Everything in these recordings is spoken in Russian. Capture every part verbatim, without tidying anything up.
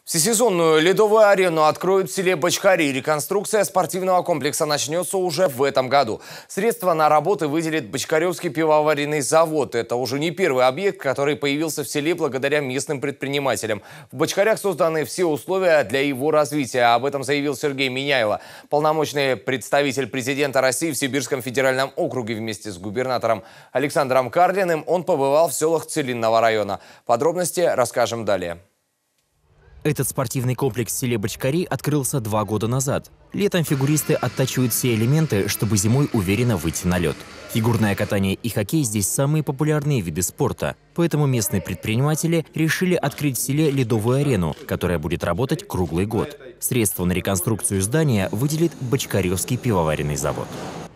Всесезонную ледовую арену откроют в селе Бочкари. Реконструкция спортивного комплекса начнется уже в этом году. Средства на работы выделит Бочкаревский пивоваренный завод. Это уже не первый объект, который появился в селе благодаря местным предпринимателям. В Бочкарях созданы все условия для его развития. Об этом заявил Сергей Миняйло. Полномочный представитель президента России в Сибирском федеральном округе вместе с губернатором Александром Карлиным. Он побывал в селах Целинного района. Подробности расскажем далее. Этот спортивный комплекс в селе Бочкари открылся два года назад. Летом фигуристы оттачивают все элементы, чтобы зимой уверенно выйти на лед. Фигурное катание и хоккей здесь самые популярные виды спорта. Поэтому местные предприниматели решили открыть в селе ледовую арену, которая будет работать круглый год. Средства на реконструкцию здания выделит Бочкаревский пивоваренный завод.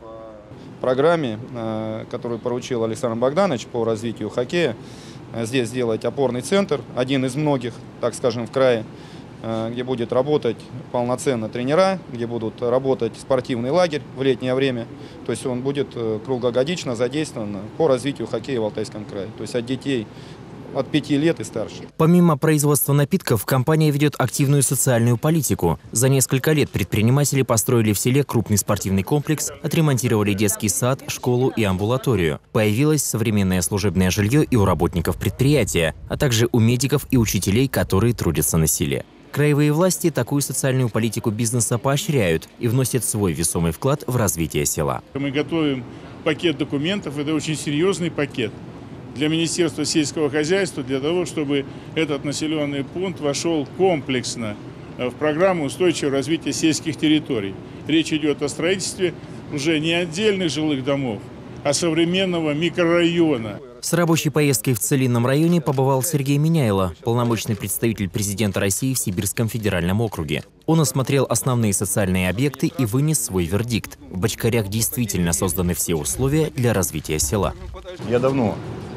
В программе, которую поручил Александр Богданович по развитию хоккея, здесь сделать опорный центр, один из многих, так скажем, в крае, где будет работать полноценно тренера, где будут работать спортивный лагерь в летнее время. То есть он будет круглогодично задействован по развитию хоккея в Алтайском крае. То есть от детей от пяти лет и старше. Помимо производства напитков, компания ведет активную социальную политику. За несколько лет предприниматели построили в селе крупный спортивный комплекс, отремонтировали детский сад, школу и амбулаторию. Появилось современное служебное жилье и у работников предприятия, а также у медиков и учителей, которые трудятся на селе. Краевые власти такую социальную политику бизнеса поощряют и вносят свой весомый вклад в развитие села. Мы готовим пакет документов, это очень серьезный пакет для Министерства сельского хозяйства, для того, чтобы этот населенный пункт вошел комплексно в программу устойчивого развития сельских территорий. Речь идет о строительстве уже не отдельных жилых домов, а современного микрорайона. С рабочей поездкой в Целинном районе побывал Сергей Миняйло, полномочный представитель президента России в Сибирском федеральном округе. Он осмотрел основные социальные объекты и вынес свой вердикт. В Бочкарях действительно созданы все условия для развития села. Я давно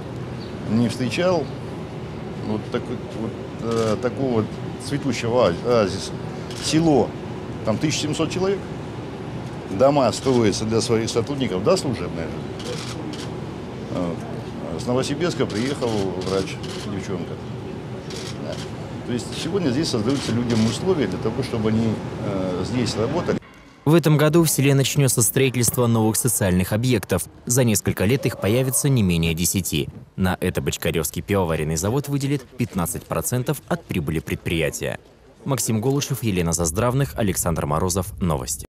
не встречал вот, так, вот э, такого вот цветущего оазиса. Село, там тысяча семьсот человек, дома строятся для своих сотрудников, да, служебная. С Новосибирска приехал врач, девчонка. Да. То есть сегодня здесь создаются людям условия для того, чтобы они э, здесь работали. В этом году в селе начнется строительство новых социальных объектов. За несколько лет их появится не менее десяти. На это Бочкаревский пивоваренный завод выделит пятнадцать процентов от прибыли предприятия. Максим Голышев, Елена Заздравных, Александр Морозов. Новости.